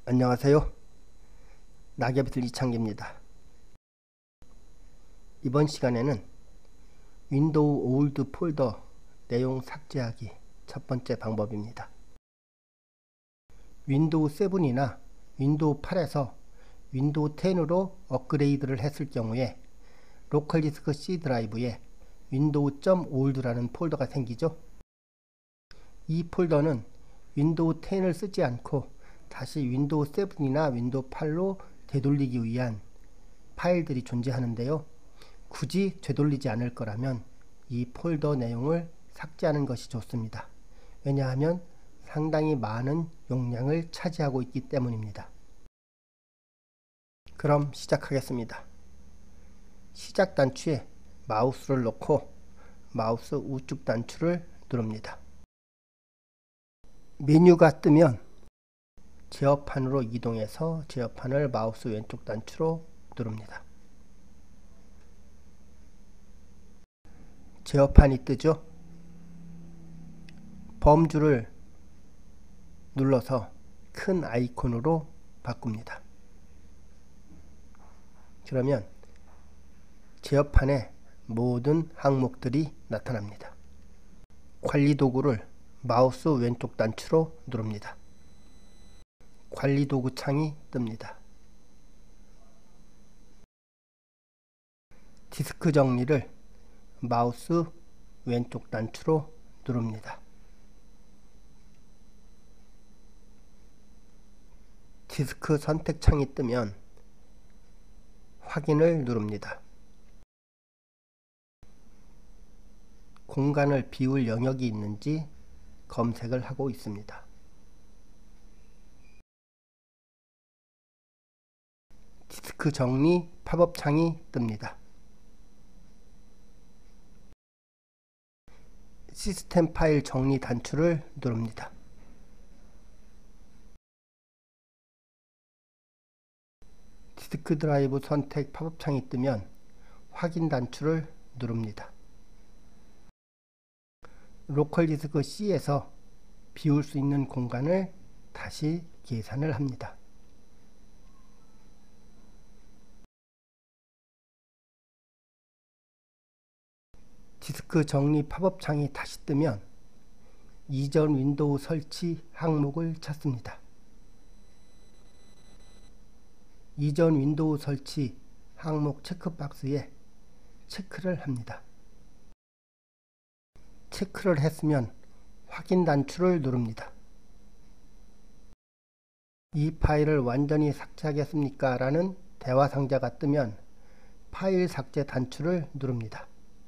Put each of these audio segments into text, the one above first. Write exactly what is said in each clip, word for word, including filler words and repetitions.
안녕하세요. 낙엽이슬 이창기입니다. 이번 시간에는 윈도우 올드 폴더 내용 삭제하기 첫 번째 방법입니다. 윈도우 세븐이나 윈도우 팔에서 윈도우 텐으로 업그레이드를 했을 경우에 로컬 디스크 C 드라이브에 윈도우.올드라는 폴더가 생기죠. 이 폴더는 윈도우 텐을 쓰지 않고 다시 윈도우 세븐이나 윈도우 팔로 되돌리기 위한 파일들이 존재하는데요. 굳이 되돌리지 않을 거라면 이 폴더 내용을 삭제하는 것이 좋습니다. 왜냐하면 상당히 많은 용량을 차지하고 있기 때문입니다. 그럼 시작하겠습니다. 시작 단추에 마우스를 놓고 마우스 우측 단추를 누릅니다. 메뉴가 뜨면 제어판으로 이동해서 제어판을 마우스 왼쪽 단추로 누릅니다. 제어판이 뜨죠? 범주를 눌러서 큰 아이콘으로 바꿉니다. 그러면 제어판에 모든 항목들이 나타납니다. 관리 도구를 마우스 왼쪽 단추로 누릅니다. 관리 도구 창이 뜹니다. 디스크 정리를 마우스 왼쪽 단추로 누릅니다. 디스크 선택 창이 뜨면 확인을 누릅니다. 공간을 비울 영역이 있는지 검색을 하고 있습니다. 디스크 정리 팝업 창이 뜹니다. 시스템 파일 정리 단추를 누릅니다. 디스크 드라이브 선택 팝업 창이 뜨면 확인 단추를 누릅니다. 로컬 디스크 C에서 비울 수 있는 공간을 다시 계산을 합니다. 디스크 정리 팝업 창이 다시 뜨면 이전 윈도우 설치 항목을 찾습니다. 이전 윈도우 설치 항목 체크박스에 체크를 합니다. 체크를 했으면 확인 단추를 누릅니다. 이 파일을 완전히 삭제하겠습니까? 라는 대화 상자가 뜨면 파일 삭제 단추를 누릅니다.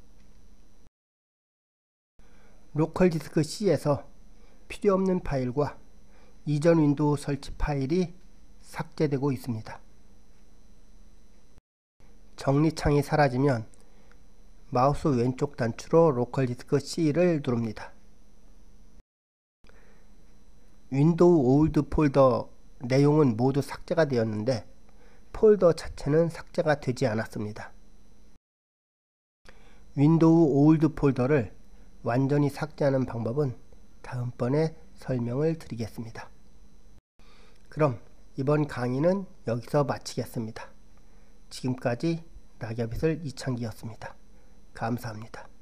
로컬 디스크 C에서 필요없는 파일과 이전 윈도우 설치 파일이 삭제되고 있습니다. 정리창이 사라지면 마우스 왼쪽 단추로 로컬 디스크 C를 누릅니다. 윈도우 올드 폴더 내용은 모두 삭제가 되었는데 폴더 자체는 삭제가 되지 않았습니다. 윈도우 올드 폴더를 완전히 삭제하는 방법은 다음번에 설명을 드리겠습니다. 그럼 이번 강의는 여기서 마치겠습니다. 지금까지 낙엽이슬 이창기였습니다. 감사합니다.